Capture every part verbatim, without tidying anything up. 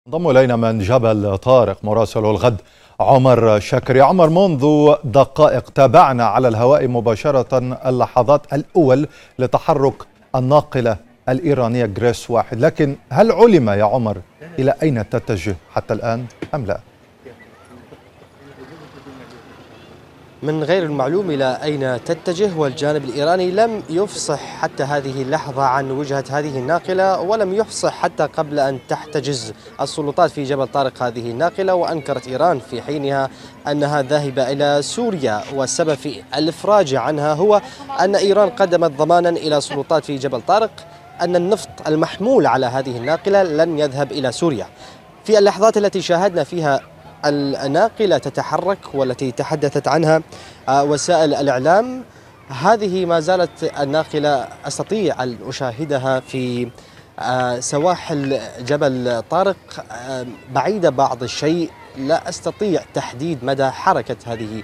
انضم إلينا من جبل طارق مراسل الغد عمر شكري. عمر، منذ دقائق تابعنا على الهواء مباشرة اللحظات الأول لتحرك الناقلة الإيرانية جريس واحد، لكن هل علم يا عمر إلى أين تتجه حتى الآن أم لا؟ من غير المعلوم إلى أين تتجه، والجانب الإيراني لم يفصح حتى هذه اللحظة عن وجهة هذه الناقلة، ولم يفصح حتى قبل أن تحتجز السلطات في جبل طارق هذه الناقلة. وأنكرت إيران في حينها أنها ذاهبة إلى سوريا، والسبب في الإفراج عنها هو أن إيران قدمت ضمانا إلى السلطات في جبل طارق أن النفط المحمول على هذه الناقلة لن يذهب إلى سوريا. في اللحظات التي شاهدنا فيها الناقلة تتحرك والتي تحدثت عنها وسائل الإعلام، هذه ما زالت الناقلة أستطيع أن أشاهدها في سواحل جبل طارق، بعيدة بعض الشيء، لا أستطيع تحديد مدى حركة هذه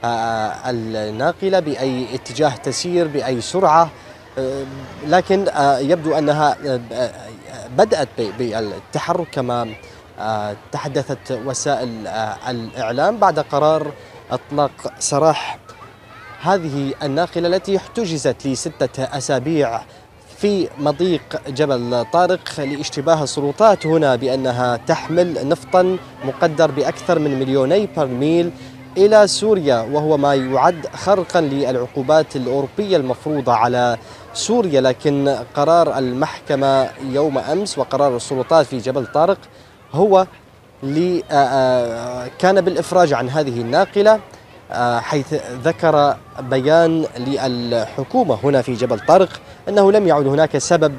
الناقلة بأي اتجاه تسير بأي سرعة، لكن يبدو أنها بدأت بالتحرك كما تحدثت وسائل الإعلام بعد قرار إطلاق سراح هذه الناقلة التي احتجزت لستة أسابيع في مضيق جبل طارق لاشتباه السلطات هنا بأنها تحمل نفطا مقدر بأكثر من مليوني برميل إلى سوريا، وهو ما يعد خرقا للعقوبات الأوروبية المفروضة على سوريا. لكن قرار المحكمة يوم أمس وقرار السلطات في جبل طارق هو اللي كان بالإفراج عن هذه الناقلة، حيث ذكر بيان للحكومة هنا في جبل طارق أنه لم يعد هناك سبب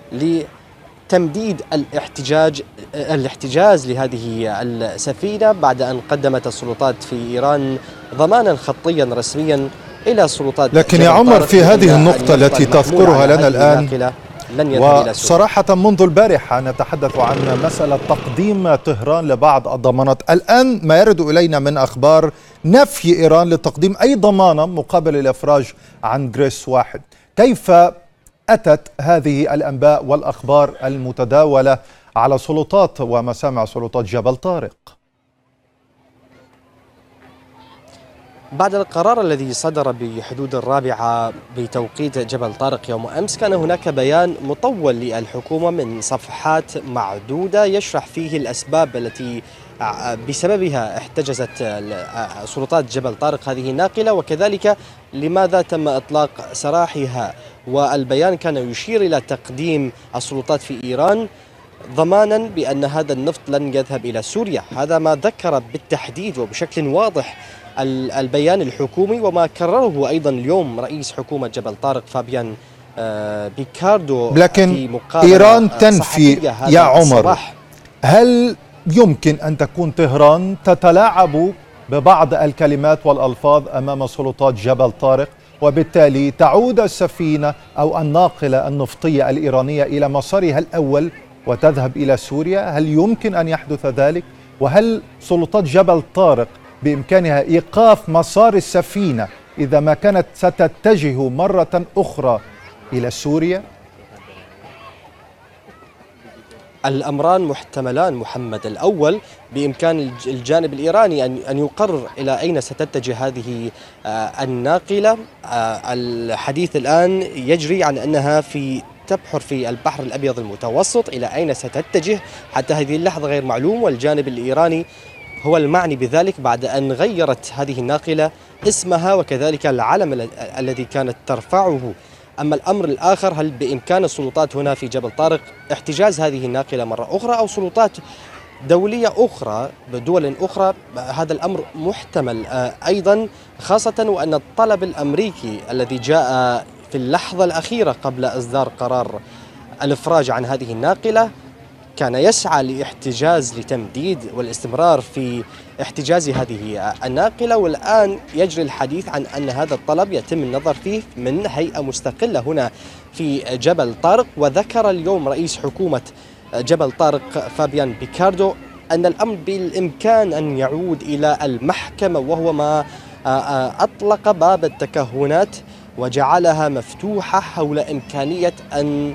لتمديد الاحتجاج الاحتجاز لهذه السفينة بعد أن قدمت السلطات في إيران ضمانا خطيا رسميا إلى السلطات. لكن يا عمر، في هذه النقطة التي تذكرها لنا الآن، وصراحة منذ البارحة نتحدث عن مسألة تقديم طهران لبعض الضمانات، الآن ما يرد إلينا من أخبار نفي إيران لتقديم أي ضمانة مقابل الإفراج عن جريس واحد. كيف أتت هذه الأنباء والأخبار المتداولة على سلطات ومسامع سلطات جبل طارق؟ بعد القرار الذي صدر بحدود الرابعة بتوقيت جبل طارق يوم أمس، كان هناك بيان مطول للحكومة من صفحات معدودة يشرح فيه الأسباب التي بسببها احتجزت سلطات جبل طارق هذه الناقلة، وكذلك لماذا تم إطلاق سراحها. والبيان كان يشير إلى تقديم السلطات في إيران ضمانا بأن هذا النفط لن يذهب إلى سوريا. هذا ما ذكر بالتحديد وبشكل واضح البيان الحكومي، وما كرره أيضا اليوم رئيس حكومة جبل طارق فابيان بيكاردو. لكن إيران تنفي يا عمر، هل يمكن أن تكون طهران تتلاعب ببعض الكلمات والألفاظ أمام سلطات جبل طارق، وبالتالي تعود السفينة أو الناقلة النفطية الإيرانية إلى مسارها الأول وتذهب إلى سوريا؟ هل يمكن أن يحدث ذلك؟ وهل سلطات جبل طارق بإمكانها إيقاف مسار السفينة إذا ما كانت ستتجه مرة أخرى إلى سوريا؟ الأمران محتملان محمد. الأول، بإمكان الجانب الإيراني أن يقرر إلى أين ستتجه هذه الناقلة. الحديث الآن يجري عن أنها في تبحر في البحر الأبيض المتوسط، إلى أين ستتجه حتى هذه اللحظة غير معلوم، والجانب الإيراني هو المعني بذلك بعد أن غيرت هذه الناقلة اسمها وكذلك العلم الذي كانت ترفعه. أما الأمر الآخر، هل بإمكان السلطات هنا في جبل طارق احتجاز هذه الناقلة مرة أخرى أو سلطات دولية أخرى بدول أخرى؟ هذا الأمر محتمل أيضا، خاصة وأن الطلب الأمريكي الذي جاء في اللحظة الأخيرة قبل إصدار قرار الإفراج عن هذه الناقلة كان يسعى لاحتجاز لتمديد والاستمرار في احتجاز هذه الناقلة، والآن يجري الحديث عن أن هذا الطلب يتم النظر فيه من هيئة مستقلة هنا في جبل طارق. وذكر اليوم رئيس حكومة جبل طارق فابيان بيكاردو أن الأمر بالإمكان أن يعود إلى المحكمة، وهو ما أطلق باب التكهنات وجعلها مفتوحة حول إمكانية أن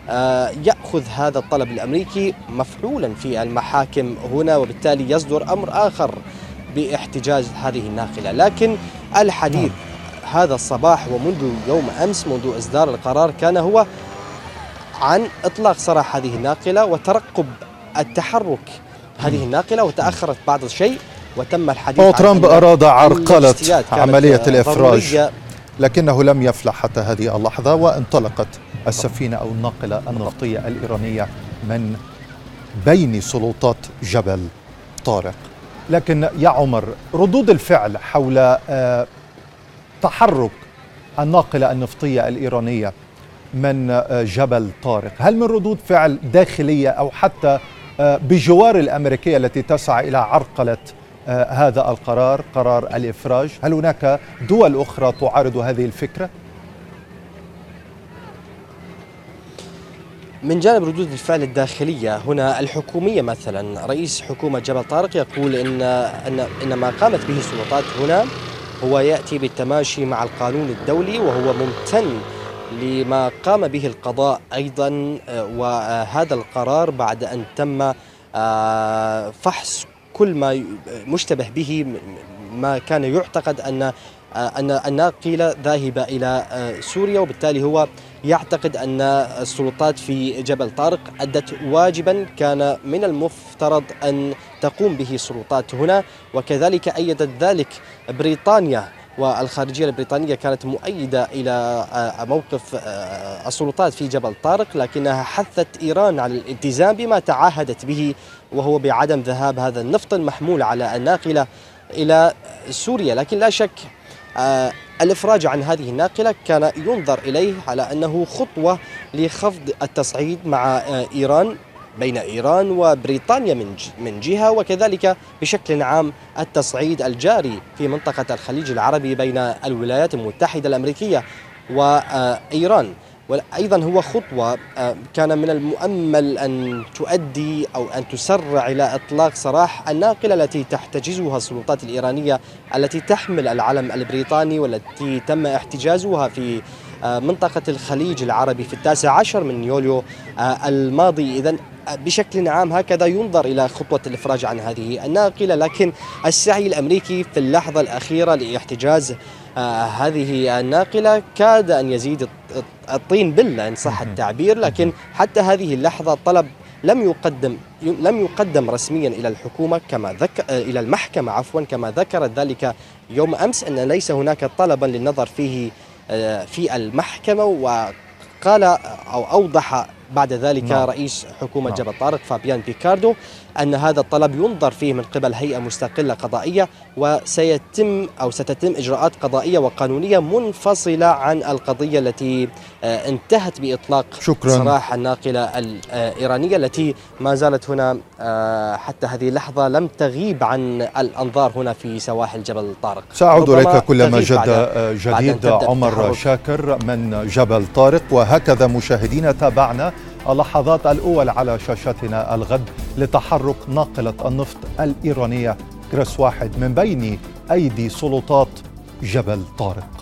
يأخذ هذا الطلب الأمريكي مفعولا في المحاكم هنا، وبالتالي يصدر أمر آخر باحتجاز هذه الناقلة. لكن الحديث هذا الصباح ومنذ يوم أمس منذ إصدار القرار كان هو عن إطلاق سراح هذه الناقلة وترقب التحرك هذه الناقلة، وتأخرت بعض الشيء وتم الحديث عن ترامب أراد عرقلة عملية الإفراج، لكنه لم يفلح حتى هذه اللحظة، وانطلقت السفينة أو الناقلة النفطية الإيرانية من بين سلطات جبل طارق. لكن يا عمر، ردود الفعل حول تحرك الناقلة النفطية الإيرانية من جبل طارق، هل من ردود فعل داخلية أو حتى بجوار الأمريكية التي تسعى إلى عرقلة هذا القرار، قرار الإفراج؟ هل هناك دول أخرى تعارض هذه الفكرة؟ من جانب ردود الفعل الداخلية هنا الحكومية، مثلا رئيس حكومة جبل طارق يقول إن إن إن ما قامت به السلطات هنا هو يأتي بالتماشي مع القانون الدولي، وهو ممتن لما قام به القضاء أيضا، وهذا القرار بعد أن تم فحص كل ما مشتبه به، ما كان يعتقد أن أن الناقلة ذاهبة إلى سوريا، وبالتالي هو يعتقد أن السلطات في جبل طارق أدت واجبا كان من المفترض أن تقوم به السلطات هنا. وكذلك أيدت ذلك بريطانيا، والخارجية البريطانية كانت مؤيدة إلى موقف السلطات في جبل طارق، لكنها حثت إيران على الالتزام بما تعهدت به، وهو بعدم ذهاب هذا النفط المحمول على الناقلة إلى سوريا. لكن لا شك آه الإفراج عن هذه الناقلة كان ينظر إليه على أنه خطوة لخفض التصعيد مع آه إيران، بين إيران وبريطانيا من من جهة، وكذلك بشكل عام التصعيد الجاري في منطقة الخليج العربي بين الولايات المتحدة الأمريكية وإيران. وأيضا هو خطوة كان من المؤمل أن تؤدي أو أن تسرع إلى إطلاق سراح الناقلة التي تحتجزها السلطات الإيرانية التي تحمل العلم البريطاني، والتي تم احتجازها في منطقة الخليج العربي في التاسع عشر من يوليو الماضي. إذن بشكل عام هكذا ينظر إلى خطوة الإفراج عن هذه الناقلة، لكن السعي الأمريكي في اللحظة الأخيرة لاحتجاز آه هذه الناقلة كاد أن يزيد الطين بلة إن صح التعبير. لكن حتى هذه اللحظة طلب لم يقدم لم يقدم رسميا إلى الحكومة كما ذكر إلى المحكمة عفوا كما ذكرت ذلك يوم أمس، أن ليس هناك طلبا للنظر فيه آه في المحكمة. وقال أو أوضح بعد ذلك نعم. رئيس حكومة نعم. جبل طارق فابيان بيكاردو أن هذا الطلب ينظر فيه من قبل هيئة مستقلة قضائية، وسيتم أو ستتم إجراءات قضائية وقانونية منفصلة عن القضية التي انتهت بإطلاق شكرا. سراح الناقلة الإيرانية التي ما زالت هنا حتى هذه اللحظة لم تغيب عن الأنظار هنا في سواحل جبل طارق. سأعود إليك كلما جد جديد عمر شاكر من جبل طارق. وهكذا مشاهدينا تابعنا اللحظات الأول على شاشتنا الغد لتحرك ناقلة النفط الإيرانية كريس واحد من بين أيدي سلطات جبل طارق.